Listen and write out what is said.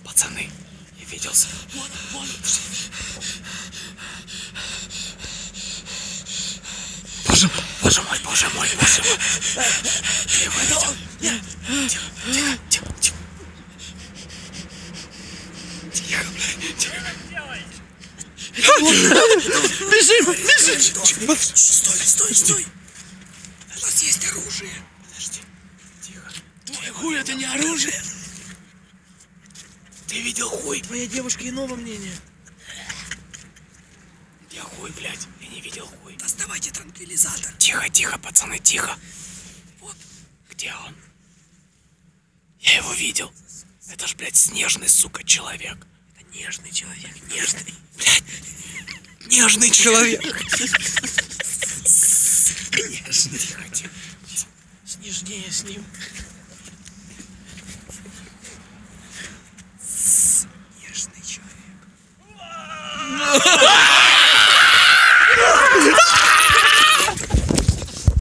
Пацаны, я виделся. Вон. Боже мой. Ты его видел? Тихо. Тихо, блядь, тихо. Бежим! Стой! У нас есть оружие. Подожди, тихо. Твой хуй это не оружие. Ты видел хуй? Твоя девушка иного мнения. Где хуй, блядь? Я не видел хуй. Доставайте транквилизатор. Тихо, пацаны, тихо. Вот. Где он? Я его видел. Это ж, блядь, снежный, сука, человек. Это нежный человек, нежный. Блядь, нежный человек. Тихо. Снежнее с ним. Нежный человек.